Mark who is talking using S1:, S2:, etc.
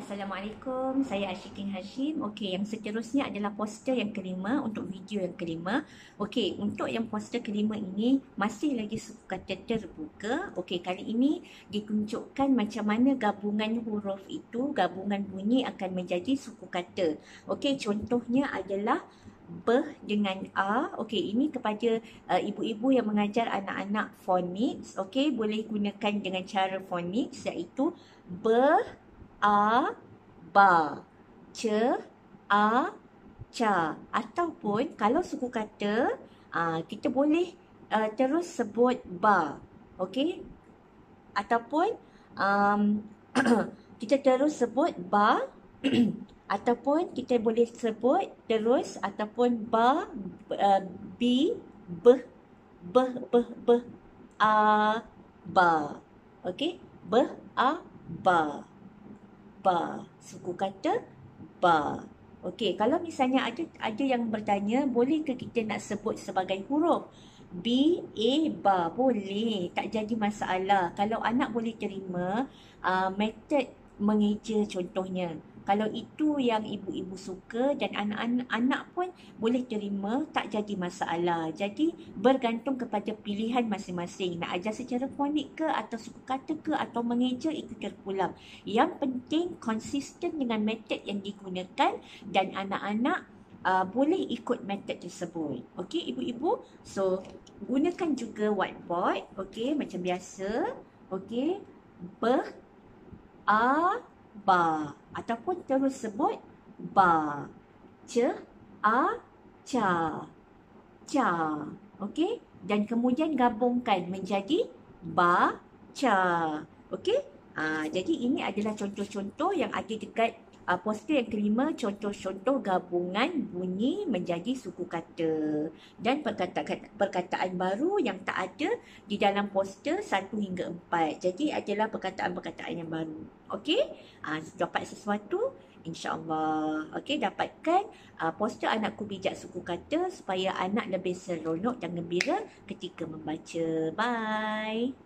S1: Assalamualaikum, saya Ashikin Hashim. Okey, yang seterusnya adalah poster yang kelima untuk video yang kelima. Okey, untuk yang poster kelima ini masih lagi suku kata terbuka. Okey, kali ini ditunjukkan macam mana gabungan huruf itu, gabungan bunyi akan menjadi suku kata. Okey, contohnya adalah dengan A. Okey, ini kepada ibu-ibu yang mengajar anak-anak phonics. Okey, boleh gunakan dengan cara phonics iaitu a, ba, a, ca. Ataupun kalau suku kata, kita boleh terus sebut ba. Okey? Ataupun kita terus sebut ba ataupun kita boleh sebut terus ataupun ba, bi, beh, a, ba. Okey? Ba. Suku kata ba. Okey, kalau misalnya ada yang bertanya, boleh ke kita nak sebut sebagai huruf? B, A, ba. Boleh, tak jadi masalah. Kalau anak boleh terima, metod mengeja contohnya. Kalau itu yang ibu-ibu suka dan anak-anak pun boleh terima, tak jadi masalah. Jadi bergantung kepada pilihan masing-masing. Nak ajar secara fonik ke atau suku kata ke atau mengeja, itu terpulang. Yang penting konsisten dengan metod yang digunakan dan anak-anak boleh ikut metod tersebut. Okey ibu-ibu, so gunakan juga whiteboard. Okey, macam biasa. Okey, ba ataupun terus sebut ba, ca. Okey, dan kemudian gabungkan menjadi baca. Okey, jadi ini adalah contoh-contoh yang ada dekat poster yang kelima, contoh-contoh gabungan bunyi menjadi suku kata dan perkataan baru yang tak ada di dalam poster 1 hingga 4. Jadi adalah perkataan-perkataan yang baru. Okey, dapat sesuatu, InsyaAllah. Okey, dapatkan poster Anakku Bijak Suku Kata supaya anak lebih seronok dan gembira ketika membaca. Bye.